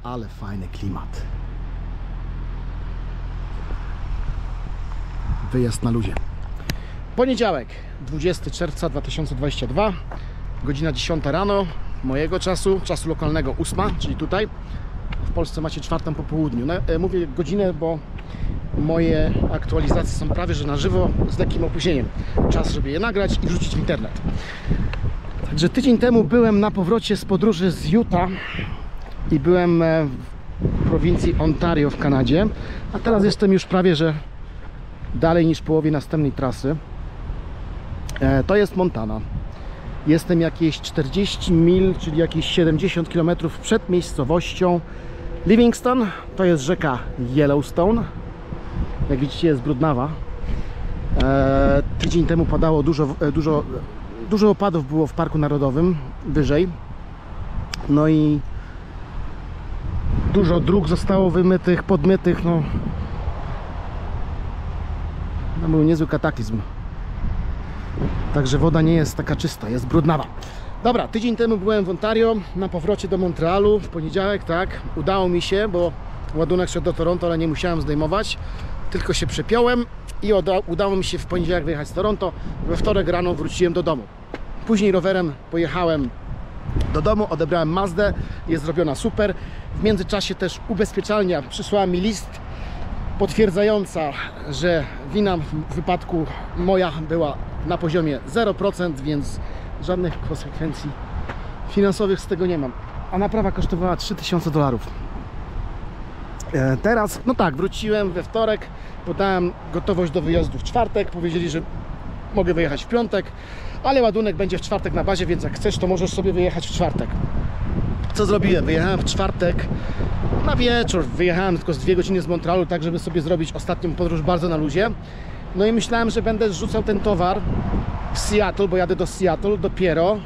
ale fajny klimat. Wyjazd na luzie. Poniedziałek, 20 czerwca 2022, godzina 10 rano mojego czasu lokalnego 8, czyli tutaj. W Polsce macie 4 po południu. Mówię godzinę, bo moje aktualizacje są prawie że na żywo, z lekkim opóźnieniem. Czas, żeby je nagrać i wrzucić w internet. Także tydzień temu byłem na powrocie z podróży z Utah i byłem w prowincji Ontario w Kanadzie, a teraz jestem już prawie że dalej niż w połowie następnej trasy. To jest Montana. Jestem jakieś 40 mil, czyli jakieś 70 km przed miejscowością Livingston. To jest rzeka Yellowstone. Jak widzicie, jest brudnawa. Tydzień temu padało dużo opadów było w Parku Narodowym wyżej. No i dużo dróg zostało wymytych, podmytych. No był niezły kataklizm. Także woda nie jest taka czysta, jest brudnawa. Dobra, tydzień temu byłem w Ontario, na powrocie do Montrealu w poniedziałek, tak. Udało mi się, bo ładunek szedł do Toronto, ale nie musiałem zdejmować. Tylko się przepiąłem i udało mi się w poniedziałek wyjechać z Toronto. We wtorek rano wróciłem do domu. Później rowerem pojechałem do domu, odebrałem Mazdę, jest zrobiona super. W międzyczasie też ubezpieczalnia przysłała mi list potwierdzająca, że wina w wypadku moja była na poziomie 0%, więc żadnych konsekwencji finansowych z tego nie mam. A naprawa kosztowała $3000. Teraz, no tak, wróciłem we wtorek, podałem gotowość do wyjazdu w czwartek, powiedzieli, że mogę wyjechać w piątek, ale ładunek będzie w czwartek na bazie, więc jak chcesz, to możesz sobie wyjechać w czwartek. Co zrobiłem? Wyjechałem w czwartek na wieczór, wyjechałem tylko z 2 godziny z Montrealu, tak żeby sobie zrobić ostatnią podróż bardzo na luzie. No i myślałem, że będę zrzucał ten towar w Seattle, bo jadę do Seattle dopiero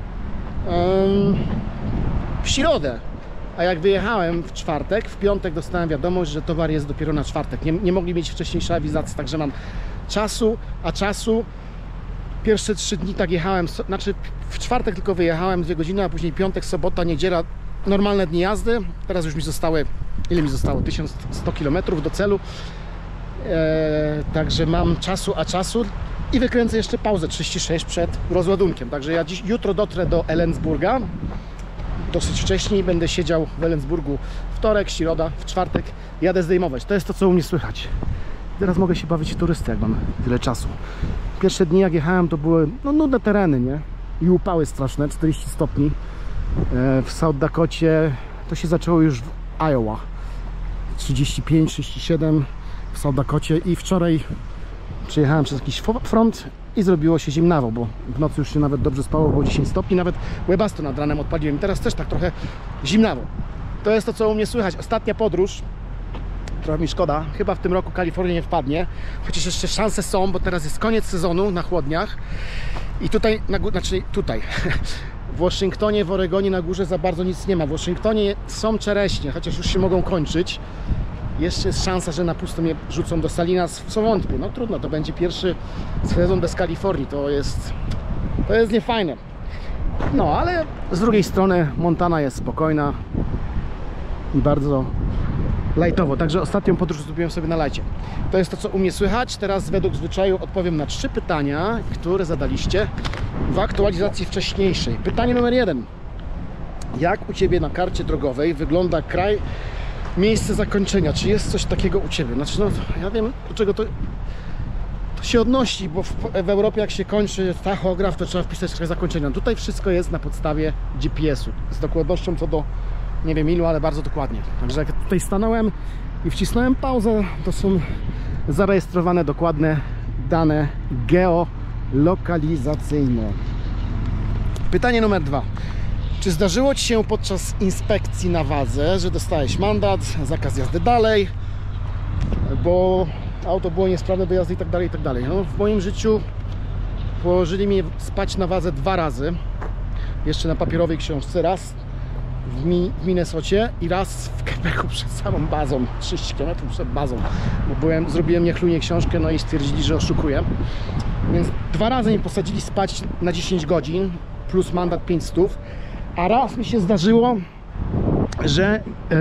w środę. A jak wyjechałem w czwartek, w piątek dostałem wiadomość, że towar jest dopiero na czwartek. Nie mogli mieć wcześniejszej awizacji, także mam czasu. Pierwsze 3 dni tak jechałem, znaczy w czwartek tylko wyjechałem 2 godziny, a później piątek, sobota, niedziela, normalne dni jazdy. Teraz już mi zostały, ile mi zostało? 1100 km do celu. Także mam czasu i wykręcę jeszcze pauzę 36 przed rozładunkiem. Także ja jutro dotrę do Ellensburga. Dosyć wcześniej będę siedział w Ellensburgu wtorek, środa, w czwartek jadę zdejmować. To jest to, co u mnie słychać. Teraz mogę się bawić w turystę, jak mam tyle czasu. Pierwsze dni jak jechałem, to były nudne tereny, nie? I upały straszne, 40 stopni. W South Dakocie to się zaczęło już w Iowa. 35-37 w South Dakocie i wczoraj przejechałem przez jakiś front i zrobiło się zimnawo, bo w nocy już się nawet dobrze spało, było 10 stopni, nawet Webasto nad ranem odpaliłem. Teraz też tak trochę zimnawo. To jest to, co u mnie słychać. Ostatnia podróż, trochę mi szkoda, chyba w tym roku Kalifornia nie wpadnie, chociaż jeszcze szanse są, bo teraz jest koniec sezonu na chłodniach i tutaj, w Waszyngtonie, w Oregonie na górze za bardzo nic nie ma. W Waszyngtonie są czereśnie, chociaż już się mogą kończyć. Jeszcze jest szansa, że na pusto mnie rzucą do Salinas, w co wątpię. No trudno, to będzie pierwszy sezon bez Kalifornii, to jest niefajne. No, ale z drugiej strony Montana jest spokojna i bardzo lajtowo. Także ostatnią podróż zrobiłem sobie na lajcie. To jest to, co u mnie słychać. Teraz według zwyczaju odpowiem na 3 pytania, które zadaliście w aktualizacji wcześniejszej. Pytanie numer 1. Jak u Ciebie na karcie drogowej wygląda kraj, miejsce zakończenia? Czy jest coś takiego u Ciebie? Znaczy, no, ja wiem, do czego to się odnosi, bo w Europie jak się kończy tachograf, to trzeba wpisać kraj zakończenia. Tutaj wszystko jest na podstawie GPS-u. Z dokładnością co do nie wiem ilu, ale bardzo dokładnie. Także jak tutaj stanąłem i wcisnąłem pauzę, to są zarejestrowane dokładne dane geolokalizacyjne. Pytanie numer 2. Czy zdarzyło Ci się podczas inspekcji na wadze, że dostałeś mandat, zakaz jazdy dalej, bo auto było niesprawne do jazdy i tak dalej. No, w moim życiu położyli mnie spać na wadze 2 razy. Jeszcze na papierowej książce. Raz w Minnesocie i raz w Quebecu przed samą bazą. 30 km przed bazą. Bo zrobiłem niechlujnie książkę, no i stwierdzili, że oszukuję. Więc 2 razy mnie posadzili spać na 10 godzin plus mandat 500. A raz mi się zdarzyło że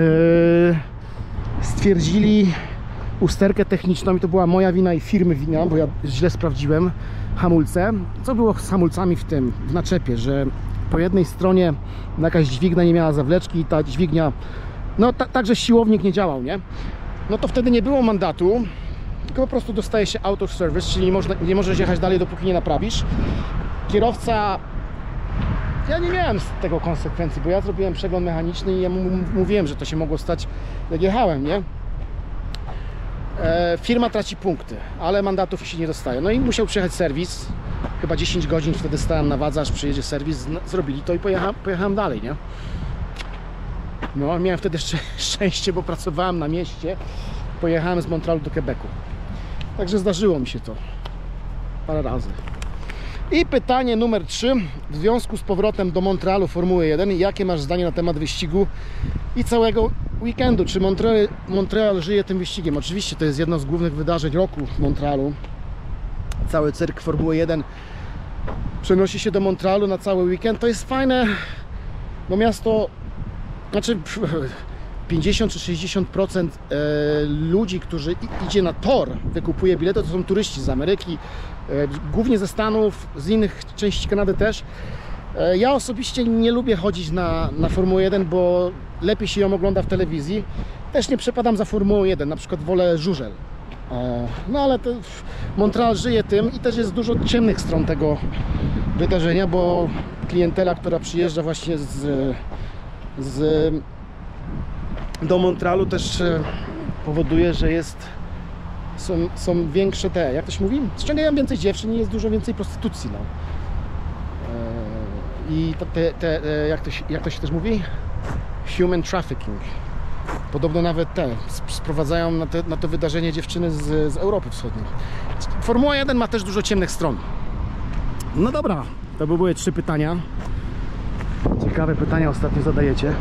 stwierdzili usterkę techniczną i to była moja wina i firmy wina, bo ja źle sprawdziłem hamulce. Co było z hamulcami w naczepie, że po jednej stronie jakaś dźwignia nie miała zawleczki i ta dźwignia, no także siłownik nie działał, nie? No to wtedy nie było mandatu, tylko po prostu dostaje się auto service, czyli nie możesz jechać dalej, dopóki nie naprawisz. Kierowca, ja nie miałem z tego konsekwencji, bo ja zrobiłem przegląd mechaniczny i ja mówiłem, że to się mogło stać, jak jechałem, nie? Firma traci punkty, ale mandatów się nie dostaje. No i musiał przyjechać serwis, chyba 10 godzin wtedy stałem na wadze, aż przyjedzie serwis, zrobili to i pojechałem dalej, nie? No, miałem wtedy szczęście, bo pracowałem na mieście. Pojechałem z Montrealu do Quebecu. Także zdarzyło mi się to parę razy. I pytanie numer 3. W związku z powrotem do Montrealu Formuły 1, jakie masz zdanie na temat wyścigu i całego weekendu? Czy Montreal żyje tym wyścigiem? Oczywiście to jest jedno z głównych wydarzeń roku w Montrealu. Cały cyrk Formuły 1 przenosi się do Montrealu na cały weekend. To jest fajne, bo miasto, znaczy 50 czy 60% ludzi, którzy idzie na tor, wykupuje bilety, to są turyści z Ameryki, głównie ze Stanów, z innych części Kanady też. Ja osobiście nie lubię chodzić na Formułę 1, bo lepiej się ją ogląda w telewizji. Też nie przepadam za Formułą 1, na przykład wolę żużel. No ale to Montreal żyje tym i też jest dużo ciemnych stron tego wydarzenia, bo klientela, która przyjeżdża właśnie do Montrealu, też powoduje, że są większe te, jak to się mówi? Ściągają więcej dziewczyn i jest dużo więcej prostytucji, no. I jak to się też mówi? Human trafficking. Podobno nawet sprowadzają na to wydarzenie dziewczyny z Europy Wschodniej. Formuła 1 ma też dużo ciemnych stron. No dobra, to były 3 pytania. Ciekawe pytania ostatnio zadajecie.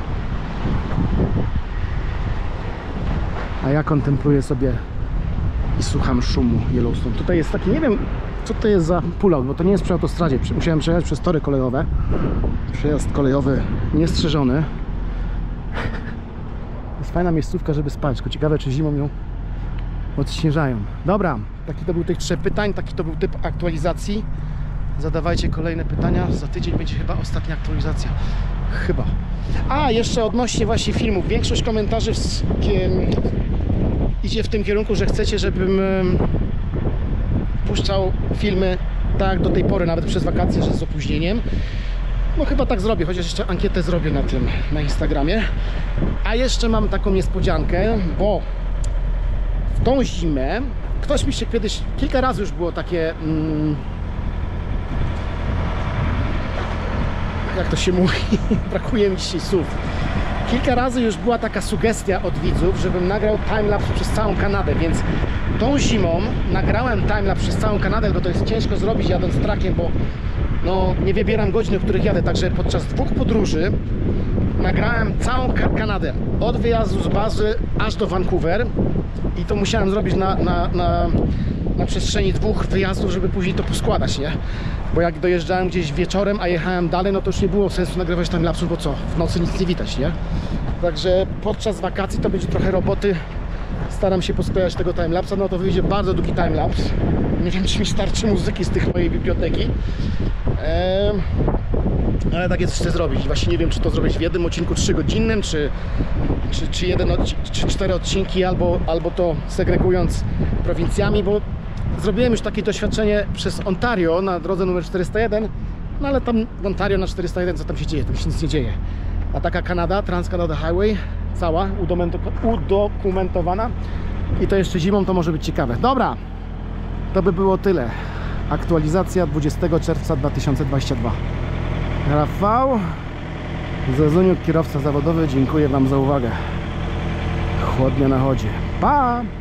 A ja kontempluję sobie i słucham szumu Yellowstone. Tutaj jest taki, nie wiem co to jest za pull-out, bo to nie jest przy autostradzie. Musiałem przejechać przez tory kolejowe. Przejazd kolejowy niestrzeżony. To jest fajna miejscówka, żeby spać. Tylko ciekawe, czy zimą ją odśnieżają. Dobra, taki to był tych 3 pytań, taki to był typ aktualizacji. Zadawajcie kolejne pytania. Za tydzień będzie chyba ostatnia aktualizacja. Chyba. A, jeszcze odnośnie właśnie filmów. Większość komentarzy idzie w tym kierunku, że chcecie, żebym puszczał filmy tak do tej pory, nawet przez wakacje, że z opóźnieniem. No chyba tak zrobię, chociaż jeszcze ankietę zrobię na Instagramie. A jeszcze mam taką niespodziankę, bo w tą zimę ktoś mi się kiedyś, kilka razy już było takie jak to się mówi, brakuje mi dzisiaj słów. Kilka razy już była taka sugestia od widzów, żebym nagrał timelapse przez całą Kanadę, więc tą zimą nagrałem timelapse przez całą Kanadę, bo to jest ciężko zrobić jadąc trakiem, bo no, nie wybieram godzin, w których jadę, także podczas 2 podróży nagrałem całą Kanadę, od wyjazdu z bazy aż do Vancouver i to musiałem zrobić na przestrzeni 2 wyjazdów, żeby później to poskładać, nie? Bo jak dojeżdżałem gdzieś wieczorem, a jechałem dalej, no to już nie było sensu nagrywać timelapsów, bo co? W nocy nic nie widać, nie? Także podczas wakacji to będzie trochę roboty. Staram się posklejać tego timelapsa, no to wyjdzie bardzo długi timelapse. Nie wiem, czy mi starczy muzyki z tych mojej biblioteki. Ale tak jest, chcę zrobić. Właśnie nie wiem, czy to zrobić w jednym odcinku 3-godzinnym, czy 4 odcinki, albo to segregując prowincjami, bo zrobiłem już takie doświadczenie przez Ontario na drodze numer 401, no ale tam w Ontario na 401 co tam się dzieje? Tam się nic nie dzieje. A taka Kanada, Trans-Canada Highway, cała, udokumentowana i to jeszcze zimą, to może być ciekawe. Dobra, to by było tyle. Aktualizacja 20 czerwca 2022. Rafał Zezuniuk, kierowca zawodowy, dziękuję Wam za uwagę. Chłodnia na chodzie. Pa!